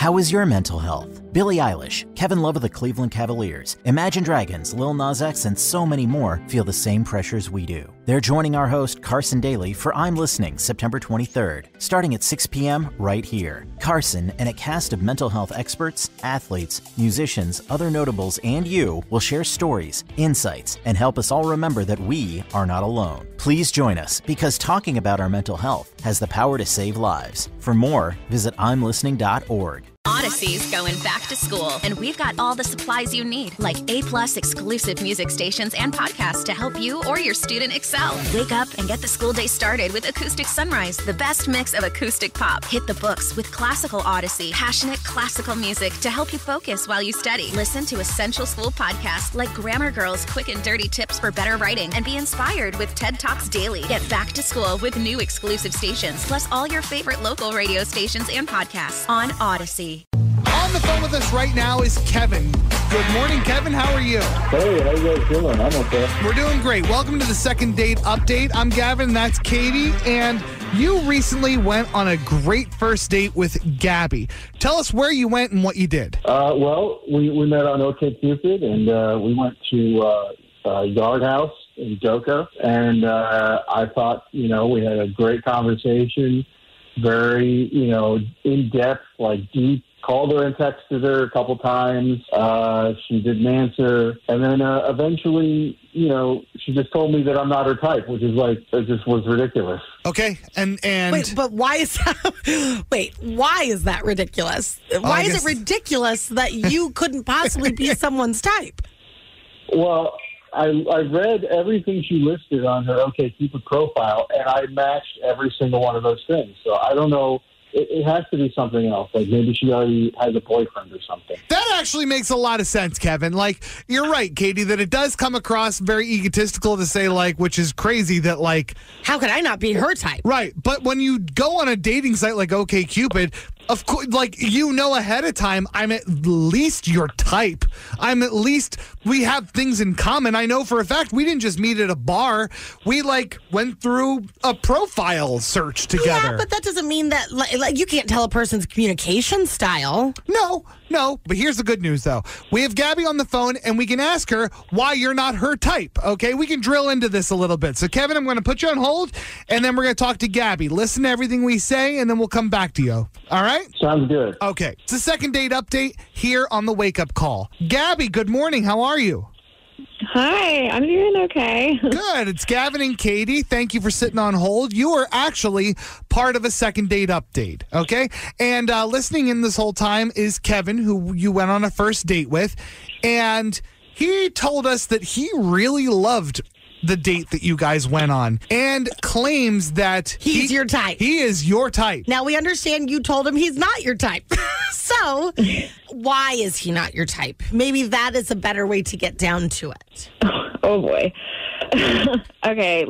How is your mental health? Billie Eilish, Kevin Love of the Cleveland Cavaliers, Imagine Dragons, Lil Nas X, and so many more feel the same pressures we do. They're joining our host, Carson Daly, for I'm Listening, September 23rd, starting at 6 p.m. right here. Carson and a cast of mental health experts, athletes, musicians, other notables, and you will share stories, insights, and help us all remember that we are not alone. Please join us, because talking about our mental health has the power to save lives. For more, visit imlistening.org. Odyssey's going back to school, and we've got all the supplies you need, like A+ exclusive music stations and podcasts to help you or your student excel. Wake up and get the school day started with Acoustic Sunrise, the best mix of acoustic pop. Hit the books with Classical Odyssey, passionate classical music to help you focus while you study. Listen to essential school podcasts like Grammar Girls Quick and Dirty Tips for Better Writing, and be inspired with TED Talks Daily. Get back to school with new exclusive stations, plus all your favorite local radio stations and podcasts on Odyssey. On the phone with us right now is Kevin. Good morning, Kevin. How are you? Hey, how you guys doing? I'm okay. We're doing great. Welcome to the Second Date Update. I'm Gavin, that's Katie, and you recently went on a great first date with Gabby. Tell us where you went and what you did. Well, we met on OkCupid, and we went to Yard House in Doka, and I thought, we had a great conversation, very, in-depth, deep. Called her and texted her a couple times. She didn't answer. And then eventually, she just told me that I'm not her type, which is it just was ridiculous. Okay. And Wait, but why is that? Why is that ridiculous? Why is it ridiculous that you couldn't possibly be someone's type? Well, I read everything she listed on her OkCupid profile, and I matched every single one of those things. So I don't know. It has to be something else. Maybe she already has a boyfriend or something. That actually makes a lot of sense, Kevin. You're right, Katie, that it does come across very egotistical to say, which is crazy that, how could I not be her type? Right. But when you go on a dating site like OkCupid, of course, ahead of time, I'm at least your type. We have things in common. I know for a fact we didn't just meet at a bar. We, went through a profile search together. Yeah, but that doesn't mean that, you can't tell a person's communication style. No. But here's the good news, though. We have Gabby on the phone, and we can ask her why you're not her type, okay? We can drill into this a little bit. So, Kevin, I'm going to put you on hold, and then we're going to talk to Gabby. Listen to everything we say, and then we'll come back to you. All right? Sounds good. Okay. It's a Second Date Update here on the Wake Up Call. Gabby, good morning. How are you? Hi, I'm doing okay. Good. It's Gavin and Katie. Thank you for sitting on hold. You are actually part of a Second Date Update, okay? And listening in this whole time is Kevin, who you went on a first date with, and he told us that he really loved the date that you guys went on and claims that he's your type. He is your type. Now, we understand you told him he's not your type. So, why is he not your type? Maybe that is a better way to get down to it. Oh, boy. Okay,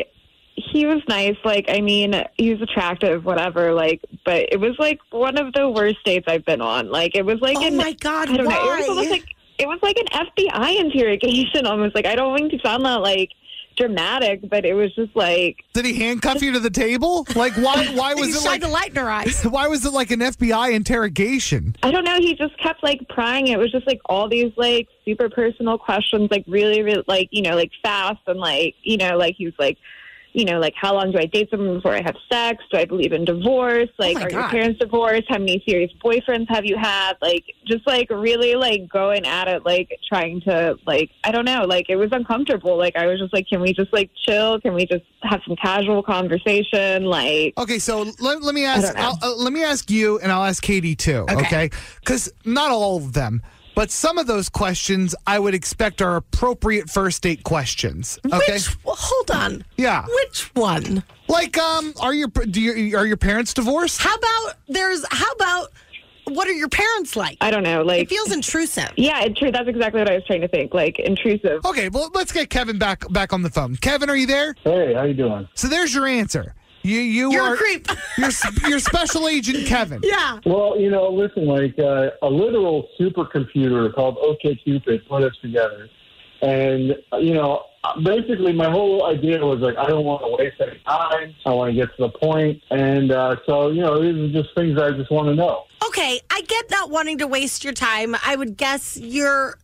he was nice. He was attractive, whatever, but it was, one of the worst dates I've been on. It was oh, my God, I don't why? know. It was almost it was like an FBI interrogation almost. I don't mean to sound that, dramatic, but it was just Did he handcuff you to the table? Why was it shine the light in her eyes? Why was it like an FBI interrogation? I don't know. He just kept prying. It was just all these super personal questions, really, really fast, and he was how long do I date someone before I have sex? Do I believe in divorce? Are your parents divorced? How many serious boyfriends have you had? Just really going at it, trying to I don't know. It was uncomfortable. I was just can we just chill? Can we just have some casual conversation? Okay, so let me ask. Let me ask you, and I'll ask Katie too. Okay, because not all of them. But some of those questions I would expect are appropriate first date questions. Okay. Hold on. Yeah. Which one? Are your parents divorced? How about what are your parents like? I don't know. It feels intrusive. Yeah, true. That's exactly what I was trying to think. Intrusive. Okay, well, let's get Kevin back on the phone. Kevin, are you there? Hey, how you doing? So there's your answer. You're a creep. You're Special Agent Kevin. Yeah. Well, listen, a literal supercomputer called OkCupid put us together. And, basically my whole idea was I don't want to waste any time. I want to get to the point. And so, these are just things I just want to know. Okay, I get not wanting to waste your time. I would guess you're,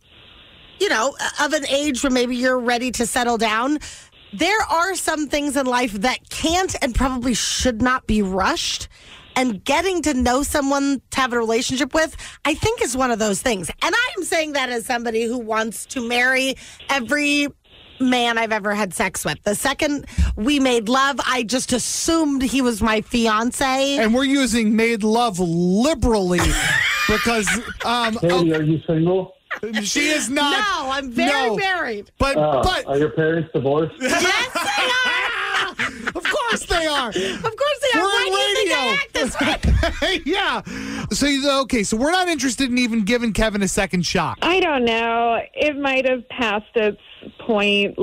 of an age where maybe you're ready to settle down. There are some things in life that can't and probably should not be rushed. And getting to know someone to have a relationship with, I think, is one of those things. And I am saying that as somebody who wants to marry every man I've ever had sex with. The second we made love, I just assumed he was my fiance. And we're using made love liberally because... Katie, are you single? She is not. No, I'm very married. But Are your parents divorced? Yes, they are. Of course they are. Of course they are. We're Why on do you think I act this way? Yeah. So we're not interested in even giving Kevin a second shot. I don't know. It might have passed its point.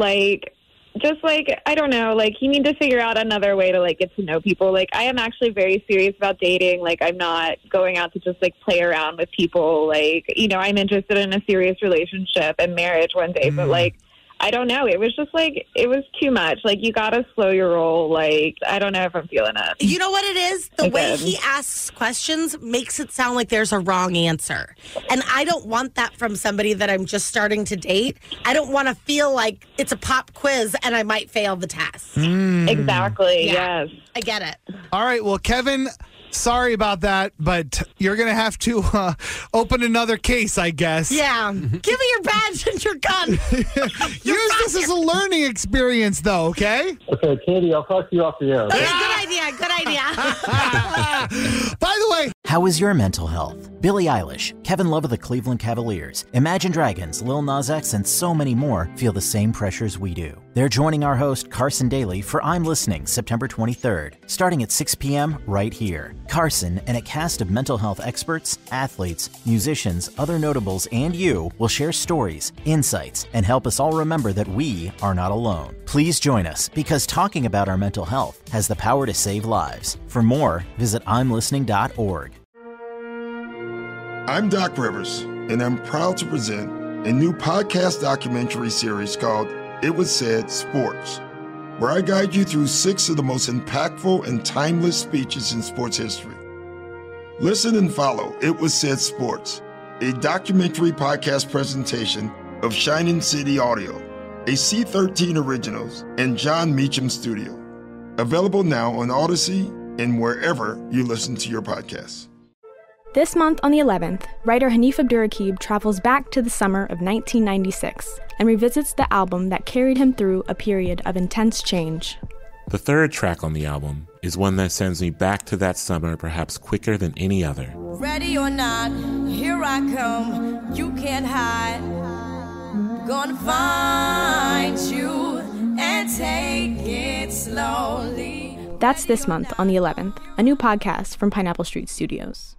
I don't know. You need to figure out another way to get to know people. I am actually very serious about dating. I'm not going out to just play around with people. I'm interested in a serious relationship and marriage one day. But I don't know. It was just it was too much. You got to slow your roll. I don't know if I'm feeling it. You know what it is? The way he asks questions makes it sound like there's a wrong answer. And I don't want that from somebody that I'm just starting to date. I don't want to feel like it's a pop quiz and I might fail the test. Exactly. Yeah. Yes. I get it. All right. Well, Kevin, sorry about that, but you're going to have to open another case, I guess. Yeah. Give me your badge and your gun. Use this as a learning experience, though, okay? Okay, Katie, I'll talk to you off the air. Okay, good idea. By the way, How is your mental health? Billie Eilish, Kevin Love of the Cleveland Cavaliers, Imagine Dragons, Lil Nas X, and so many more feel the same pressures we do. They're joining our host, Carson Daly, for I'm Listening, September 23rd, starting at 6 p.m. right here. Carson and a cast of mental health experts, athletes, musicians, other notables, and you will share stories, insights, and help us all remember that we are not alone. Please join us, because talking about our mental health has the power to save lives. For more, visit imlistening.org. I'm Doc Rivers, and I'm proud to present a new podcast documentary series called It Was Said Sports, where I guide you through 6 of the most impactful and timeless speeches in sports history. Listen and follow It Was Said Sports, a documentary podcast presentation of Shining City Audio, a C13 Originals, and John Meacham Studio. Available now on Odyssey and wherever you listen to your podcasts. This month on the 11th, writer Hanif Abdurraqib travels back to the summer of 1996 and revisits the album that carried him through a period of intense change. The third track on the album is one that sends me back to that summer perhaps quicker than any other. Ready or not, here I come, you can't hide. Gonna find you and take it slowly. That's this month on the 11th, a new podcast from Pineapple Street Studios.